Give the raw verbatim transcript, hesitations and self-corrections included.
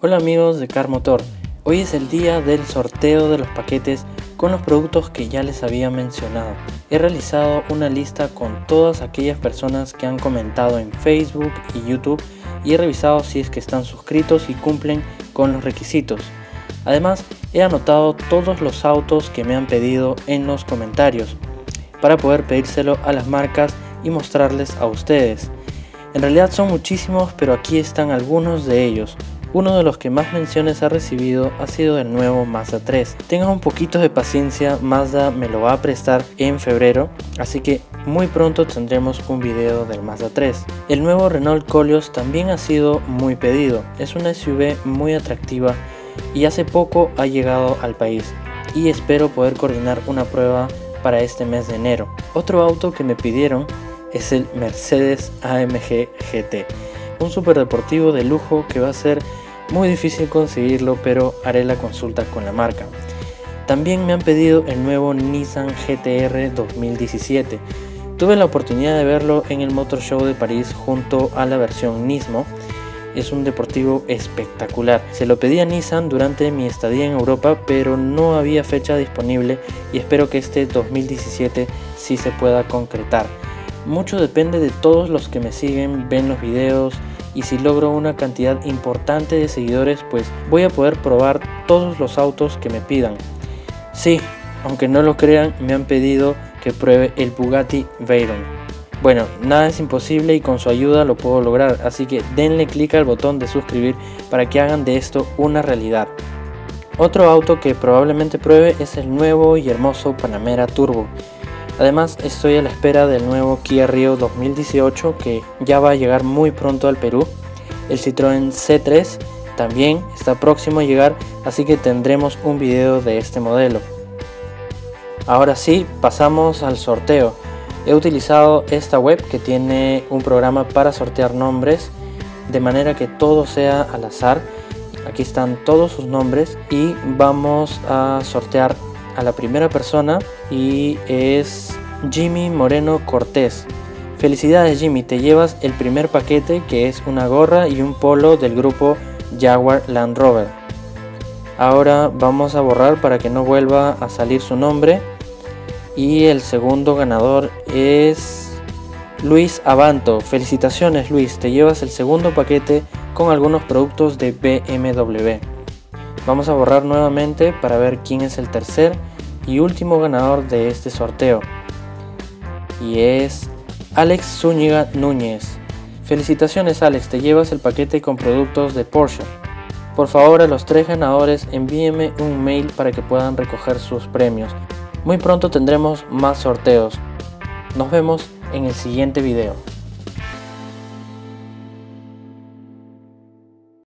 Hola amigos de Car Motor, hoy es el día del sorteo de los paquetes con los productos que ya les había mencionado. He realizado una lista con todas aquellas personas que han comentado en Facebook y YouTube y he revisado si es que están suscritos y cumplen con los requisitos. Además, he anotado todos los autos que me han pedido en los comentarios para poder pedírselo a las marcas y mostrarles a ustedes. En realidad son muchísimos, pero aquí están algunos de ellos. Uno de los que más menciones ha recibido ha sido el nuevo Mazda tres. Tengan un poquito de paciencia, Mazda me lo va a prestar en febrero, así que muy pronto tendremos un video del Mazda tres. El nuevo Renault Koleos también ha sido muy pedido. Es una S U V muy atractiva y hace poco ha llegado al país y espero poder coordinar una prueba para este mes de enero. Otro auto que me pidieron es el Mercedes A M G G T, un superdeportivo de lujo que va a ser muy difícil conseguirlo, pero haré la consulta con la marca. También me han pedido el nuevo Nissan G T R dos mil diecisiete. Tuve la oportunidad de verlo en el Motor Show de París junto a la versión Nismo. Es un deportivo espectacular. Se lo pedí a Nissan durante mi estadía en Europa, pero no había fecha disponible y espero que este dos mil diecisiete sí se pueda concretar. Mucho depende de todos los que me siguen, ven los videos y si logro una cantidad importante de seguidores, pues voy a poder probar todos los autos que me pidan. Sí, aunque no lo crean, me han pedido que pruebe el Bugatti Veyron. Bueno, nada es imposible y con su ayuda lo puedo lograr, así que denle clic al botón de suscribir para que hagan de esto una realidad. Otro auto que probablemente pruebe es el nuevo y hermoso Panamera Turbo. Además, estoy a la espera del nuevo Kia Rio dos mil dieciocho que ya va a llegar muy pronto al Perú. El Citroën C tres también está próximo a llegar, así que tendremos un video de este modelo. Ahora sí, pasamos al sorteo. He utilizado esta web que tiene un programa para sortear nombres, de manera que todo sea al azar. Aquí están todos sus nombres y vamos a sortear a la primera persona y es Jimmy Moreno Cortés. Felicidades Jimmy, te llevas el primer paquete, que es una gorra y un polo del grupo Jaguar Land Rover. Ahora vamos a borrar para que no vuelva a salir su nombre. Y el segundo ganador es Luis Abanto. Felicitaciones Luis, te llevas el segundo paquete con algunos productos de B M W. Vamos a borrar nuevamente para ver quién es el tercer y último ganador de este sorteo. Y es Alex Zúñiga Núñez. Felicitaciones Alex, te llevas el paquete con productos de Porsche. Por favor, a los tres ganadores envíenme un mail para que puedan recoger sus premios. Muy pronto tendremos más sorteos. Nos vemos en el siguiente video.